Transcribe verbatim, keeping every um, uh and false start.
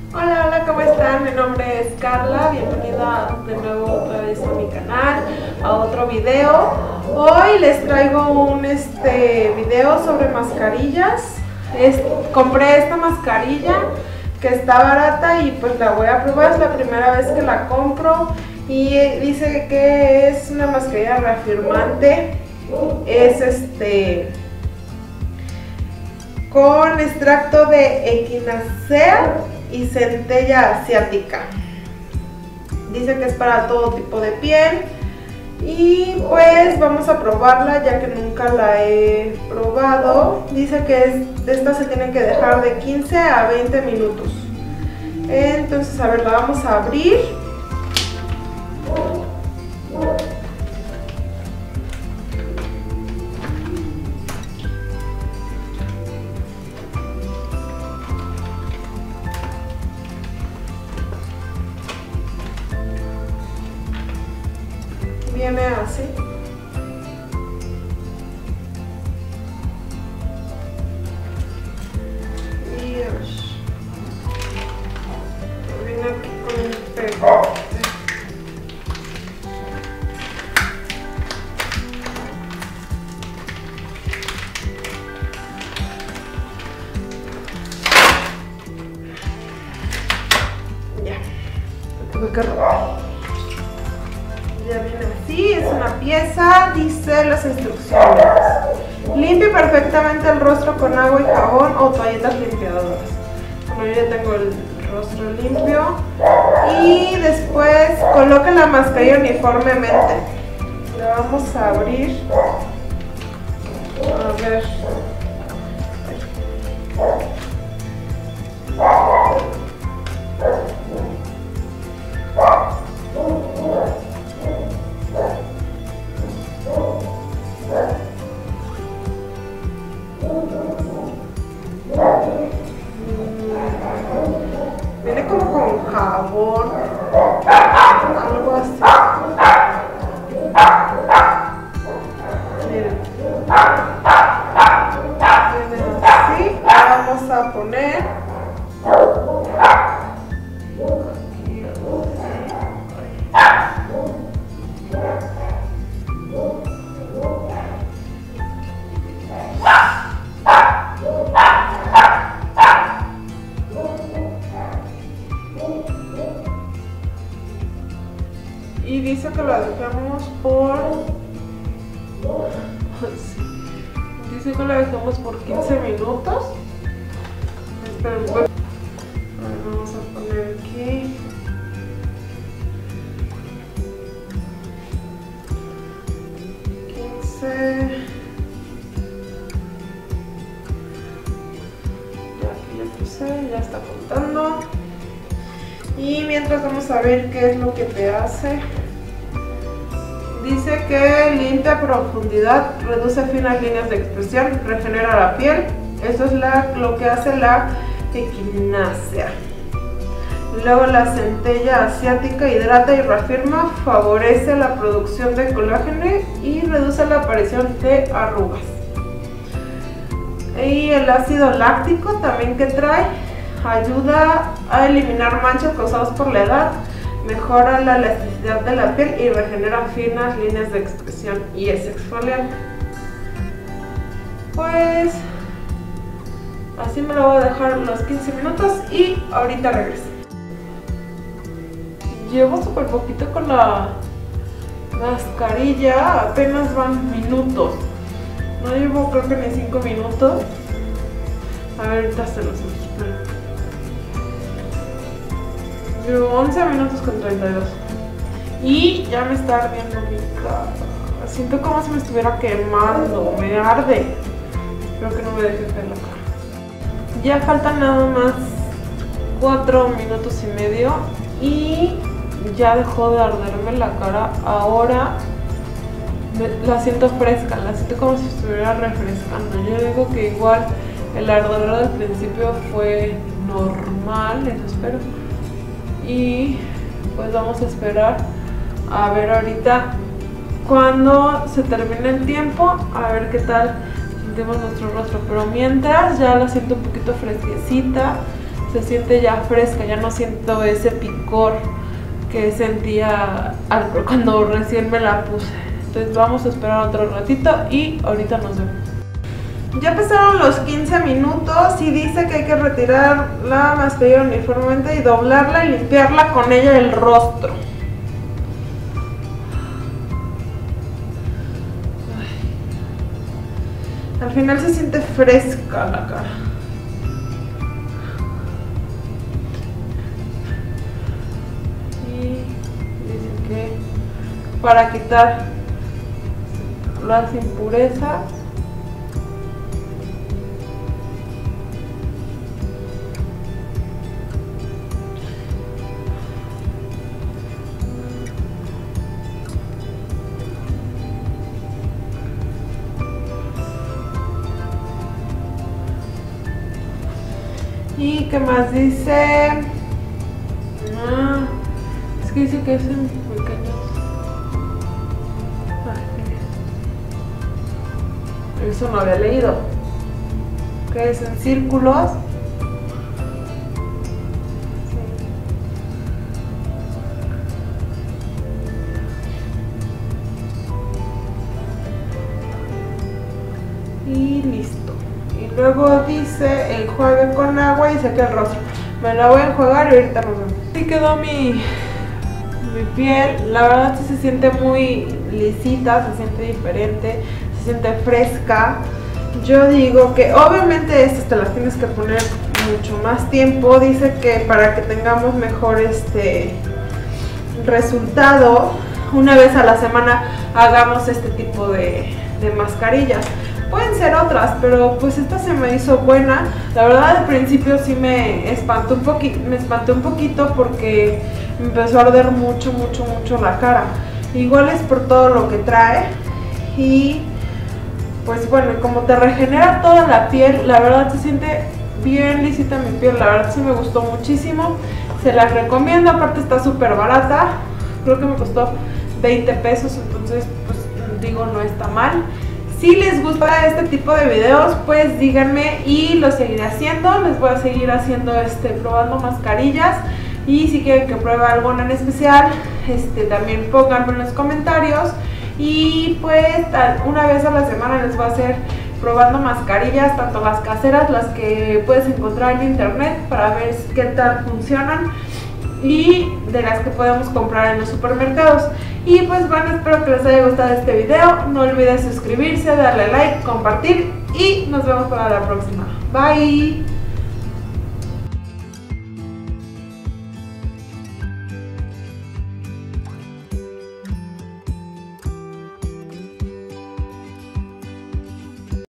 Hola, hola, ¿cómo están? Mi nombre es Carla, bienvenida de nuevo otra vez a mi canal, a otro video. Hoy les traigo un este video sobre mascarillas. Es, compré esta mascarilla que está barata y pues la voy a probar, es la primera vez que la compro y dice que es una mascarilla reafirmante. Es este con extracto de Echinacea y centella asiática. Dice que es para todo tipo de piel y pues vamos a probarla ya que nunca la he probado. Dice que es, de esta se tiene que dejar de quince a veinte minutos. Entonces, a ver, la vamos a abrir. Viene así. Y a ver, viene aquí con el pegote. Ya, lo tuve que robar. Ya viene así, es una pieza, dice las instrucciones. Limpie perfectamente el rostro con agua y jabón o toallitas limpiadoras. Bueno, yo ya tengo el rostro limpio. Y después coloque la mascarilla uniformemente. La vamos a abrir. A ver. Viene como con jabón, algo así. Miren. Viene así. La vamos a poner. Y dice que la dejamos por... Dice que la dejamos por quince minutos. Esperen, pues. Vamos a poner aquí. quince. Ya aquí ya puse, ya está contando. Y mientras vamos a ver qué es lo que te hace. Dice que limpia a profundidad, reduce finas líneas de expresión, regenera la piel. Eso es la, lo que hace la Echinacea. Luego la centella asiática hidrata y reafirma, favorece la producción de colágeno y reduce la aparición de arrugas. Y el ácido láctico también que trae ayuda a eliminar manchas causadas por la edad, mejora la elasticidad de la piel y regenera finas líneas de expresión y es exfoliante. Pues así me lo voy a dejar los quince minutos y ahorita regreso. Llevo súper poquito con la mascarilla, apenas van minutos. No llevo creo que ni cinco minutos. A ver, ahorita se los muestro. Llevo once minutos con treinta y dos. Y ya me está ardiendo mi cara. Siento como si me estuviera quemando. Me arde. Espero que no me deje caer la cara. Ya faltan nada más cuatro minutos y medio. Y ya dejó de arderme la cara. Ahora me, la siento fresca. La siento como si estuviera refrescando. Yo digo que igual el ardor del principio fue normal. Eso espero. Y pues vamos a esperar a ver ahorita cuando se termine el tiempo, a ver qué tal sentimos nuestro rostro. Pero mientras ya la siento un poquito fresquecita, se siente ya fresca, ya no siento ese picor que sentía al, cuando recién me la puse. Entonces vamos a esperar otro ratito y ahorita nos vemos. Ya pasaron los quince minutos y dice que hay que retirar la mascarilla uniformemente y doblarla y limpiarla con ella el rostro. Ay. Al final se siente fresca la cara. Y dice que para quitar las impurezas y qué más dice. Ah, es que dice que es en pequeños. Eso no había leído. Que es en círculos. Sí. Y listo. Y luego dice enjuague con agua y seque el rostro. Me la voy a enjuagar y ahorita nos vemos. Así quedó mi, mi piel. La verdad sí se siente muy lisita, se siente diferente, se siente fresca. Yo digo que obviamente estas te las tienes que poner mucho más tiempo. Dice que para que tengamos mejor este resultado, una vez a la semana hagamos este tipo de, de mascarillas. Pueden ser otras, pero pues esta se me hizo buena. La verdad al principio sí me espantó un poquito, me espanté un poquito porque me empezó a arder mucho, mucho, mucho la cara. Igual es por todo lo que trae. Y pues bueno, como te regenera toda la piel, la verdad se siente bien lisita mi piel. La verdad sí me gustó muchísimo. Se las recomiendo, aparte está súper barata. Creo que me costó veinte pesos, entonces pues digo, no está mal. Si les gusta este tipo de videos, pues díganme y lo seguiré haciendo. Les voy a seguir haciendo este, probando mascarillas. Y si quieren que pruebe alguna en especial, este, también pónganme en los comentarios. Y pues una vez a la semana les voy a hacer probando mascarillas, tanto las caseras, las que puedes encontrar en internet para ver qué tal funcionan, y de las que podemos comprar en los supermercados. Y pues bueno, espero que les haya gustado este video. No olviden suscribirse, darle like, compartir y nos vemos para la próxima. Bye.